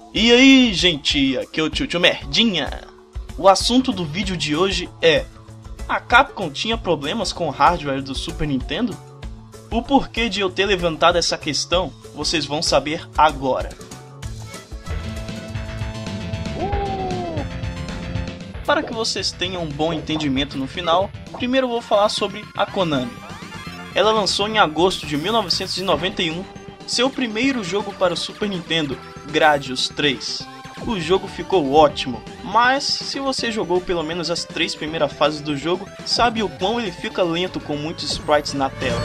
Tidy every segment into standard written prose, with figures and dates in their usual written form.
E aí, gente, aqui é o Tio Merdinha. O assunto do vídeo de hoje é: a Capcom tinha problemas com o hardware do Super Nintendo? O porquê de eu ter levantado essa questão, vocês vão saber agora. Para que vocês tenham um bom entendimento no final, primeiro eu vou falar sobre a Konami. Ela lançou em agosto de 1991 seu primeiro jogo para o Super Nintendo, Gradius 3. O jogo ficou ótimo, mas se você jogou pelo menos as 3 primeiras fases do jogo, sabe o quão ele fica lento com muitos sprites na tela.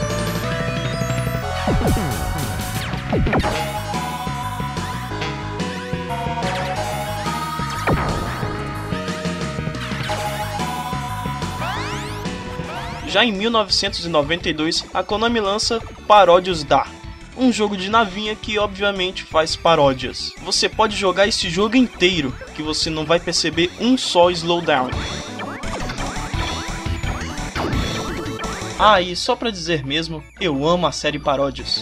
Já em 1992, a Konami lança Parodius Da, um jogo de navinha que obviamente faz paródias. Você pode jogar esse jogo inteiro, que você não vai perceber um só slowdown. Ah, e só pra dizer mesmo, eu amo a série Paródias.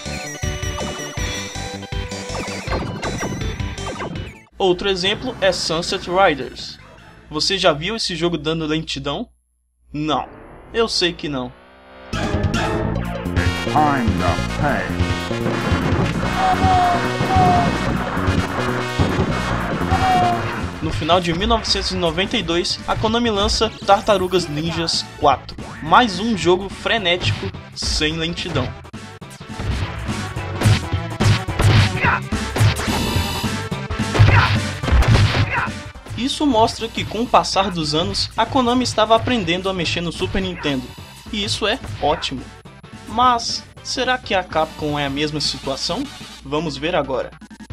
Outro exemplo é Sunset Riders. Você já viu esse jogo dando lentidão? Não, eu sei que não. I'm the pain. No final de 1992, a Konami lança Tartarugas Ninjas 4, mais um jogo frenético sem lentidão. Isso mostra que com o passar dos anos, a Konami estava aprendendo a mexer no Super Nintendo, e isso é ótimo. Mas, será que a Capcom é a mesma situação? Vamos ver agora.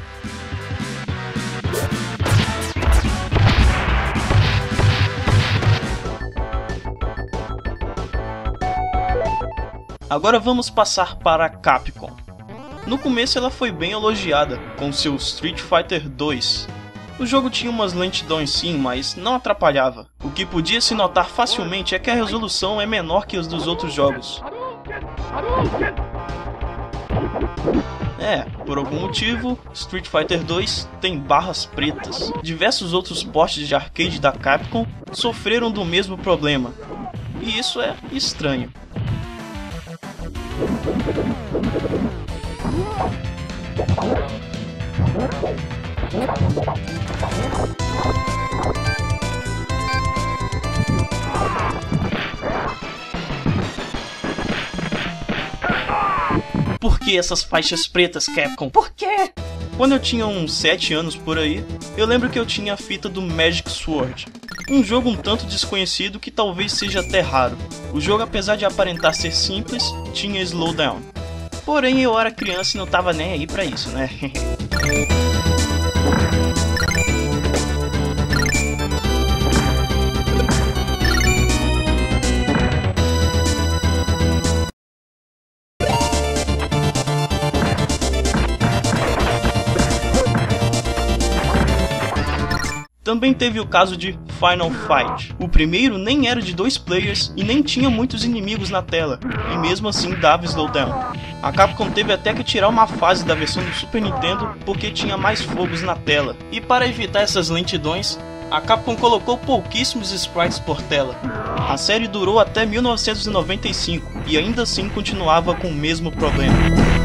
Agora vamos passar para a Capcom. No começo ela foi bem elogiada com seu Street Fighter 2. O jogo tinha umas lentidões sim, mas não atrapalhava. O que podia se notar facilmente é que a resolução é menor que os dos outros jogos. Por algum motivo, Street Fighter 2 tem barras pretas. Diversos outros portes de arcade da Capcom sofreram do mesmo problema, e isso é estranho. Por que essas faixas pretas, Capcom? Por quê? Quando eu tinha uns 7 anos por aí, eu lembro que eu tinha a fita do Magic Sword, um jogo um tanto desconhecido que talvez seja até raro. O jogo, apesar de aparentar ser simples, tinha slowdown. Porém, eu era criança e não tava nem aí pra isso, né? Também teve o caso de Final Fight. O primeiro nem era de 2 players e nem tinha muitos inimigos na tela, e mesmo assim dava slowdown. A Capcom teve até que tirar uma fase da versão do Super Nintendo porque tinha mais fogos na tela. E para evitar essas lentidões, a Capcom colocou pouquíssimos sprites por tela. A série durou até 1995 e ainda assim continuava com o mesmo problema.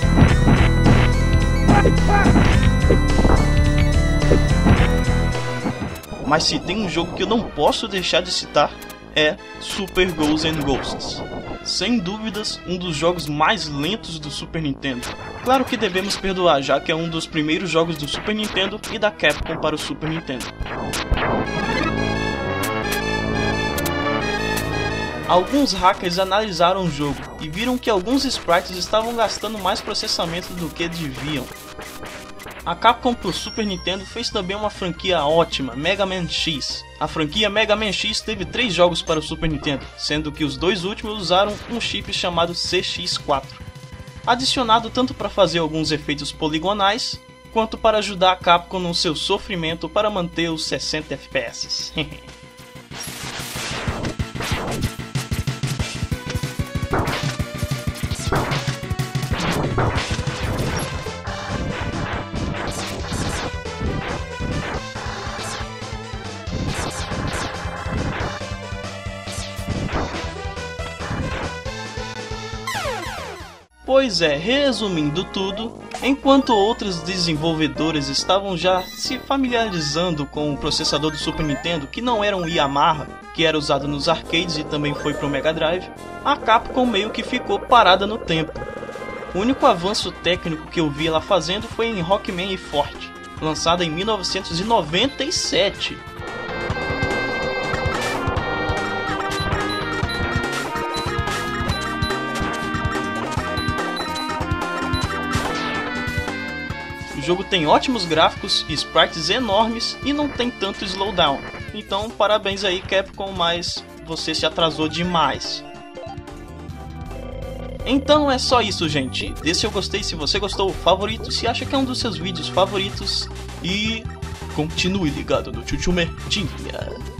Mas se tem um jogo que eu não posso deixar de citar, é Super Ghosts and Ghosts. Sem dúvidas, um dos jogos mais lentos do Super Nintendo. Claro que devemos perdoar, já que é um dos primeiros jogos do Super Nintendo e da Capcom para o Super Nintendo. Alguns hackers analisaram o jogo e viram que alguns sprites estavam gastando mais processamento do que deviam. A Capcom pro Super Nintendo fez também uma franquia ótima, Mega Man X. A franquia Mega Man X teve 3 jogos para o Super Nintendo, sendo que os 2 últimos usaram um chip chamado CX4, adicionado tanto para fazer alguns efeitos poligonais, quanto para ajudar a Capcom no seu sofrimento para manter os 60 FPS. Pois é, resumindo tudo, enquanto outros desenvolvedores estavam já se familiarizando com o processador do Super Nintendo, que não era um Yamaha, que era usado nos arcades e também foi para o Mega Drive, a Capcom meio que ficou parada no tempo. O único avanço técnico que eu vi ela fazendo foi em Rockman e Forte, lançada em 1997. O jogo tem ótimos gráficos, sprites enormes e não tem tanto slowdown. Então parabéns aí Capcom, mas você se atrasou demais. Então é só isso, gente. Dê seu gostei se você gostou, favorito se acha que é um dos seus vídeos favoritos e continue ligado no Chuchu Merdinha.